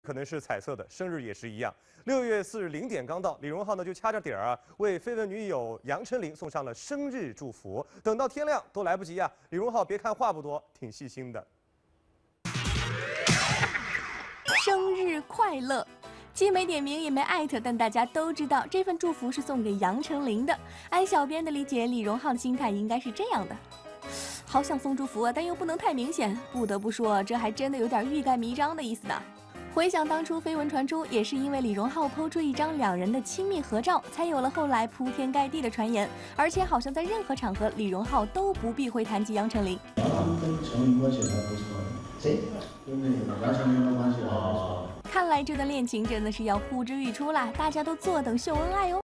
可能是彩色的，生日也是一样。6月4日0点刚到，李荣浩呢就掐着点儿为绯闻女友杨丞琳送上了生日祝福。等到天亮都来不及啊！李荣浩别看话不多，挺细心的。 生日快乐！既没点名也没艾特，但大家都知道这份祝福是送给杨丞琳的。按小编的理解，李荣浩的心态应该是这样的。 好想送祝福啊，但又不能太明显。不得不说，这还真的有点欲盖弥彰的意思呢。回想当初绯闻传出，也是因为李荣浩抛出一张2人的亲密合照，才有了后来铺天盖地的传言。而且好像在任何场合，李荣浩都不避讳谈及杨丞琳。 跟丞琳关系还不错，谁？跟那个杨丞琳的关系还不错。 看来这段恋情真的是要呼之欲出啦，大家都坐等秀恩爱哦。